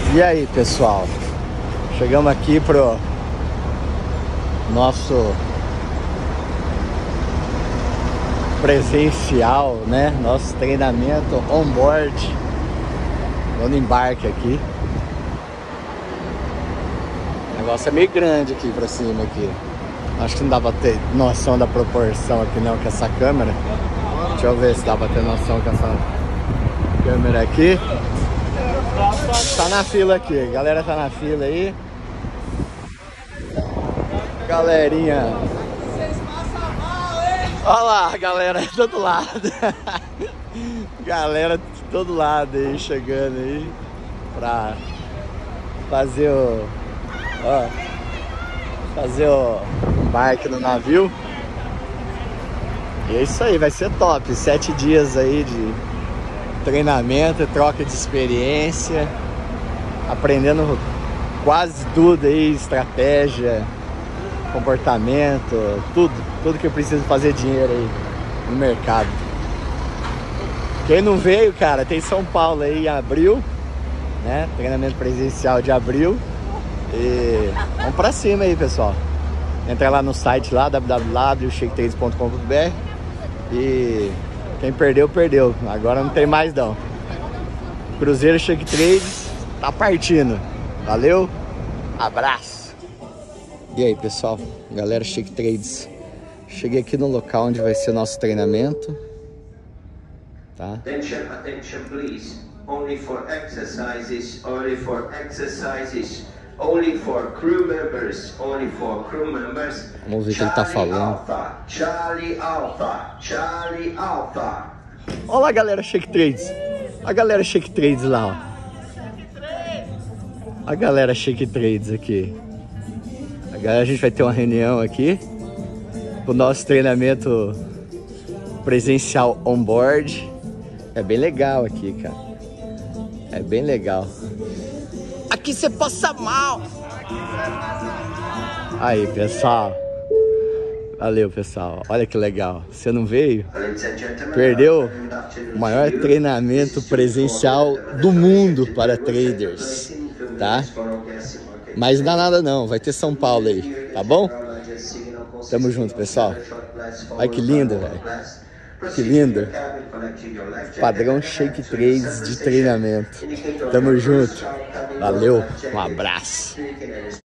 E aí, pessoal, chegamos aqui pro nosso presencial, né? Nosso treinamento on-board, no embarque aqui. O negócio é meio grande aqui pra cima aqui. Acho que não dá pra ter noção da proporção aqui não com essa câmera. Deixa eu ver se dá pra ter noção com essa câmera aqui. Tá na fila aqui, a galera tá na fila aí. Galerinha. Olha lá, galera de todo lado. Galera de todo lado aí, chegando aí pra fazer o... Ó, fazer o embarque no navio. E é isso aí, vai ser top. 7 dias aí de treinamento, troca de experiência, aprendendo quase tudo aí, estratégia, comportamento, tudo que eu preciso fazer dinheiro aí no mercado. Quem não veio, cara, tem São Paulo aí em abril, né? Treinamento presencial de abril. E vamos pra cima aí, pessoal. Entra lá no site lá, www.shaketrades.com.br. E quem perdeu, perdeu. Agora não tem mais não. Cruzeiro Shake Trades tá partindo. Valeu, abraço. E aí, pessoal, galera Shake Trades, cheguei aqui no local onde vai ser o nosso treinamento, tá? Attention please. Only for exercises, only for exercises. Only for crew members, only for crew members. Vamos ver o que ele tá falando. Charlie Alpha, Charlie Alpha. Olha lá a galera Shake Trades. A galera Shake Trades lá, ó. A galera Shake Trades aqui. A gente vai ter uma reunião aqui pro nosso treinamento presencial on-board. É bem legal aqui, cara. É bem legal. Aqui você passa mal. Aí, pessoal. Valeu, pessoal. Olha que legal. Você não veio? Perdeu o maior treinamento presencial do mundo para traders, tá? Mas não dá nada não. Vai ter São Paulo aí, tá bom? Tamo junto, pessoal. Olha que lindo, velho. Que lindo. Padrão Shake Trades de treinamento. Tamo junto. Valeu. Um abraço.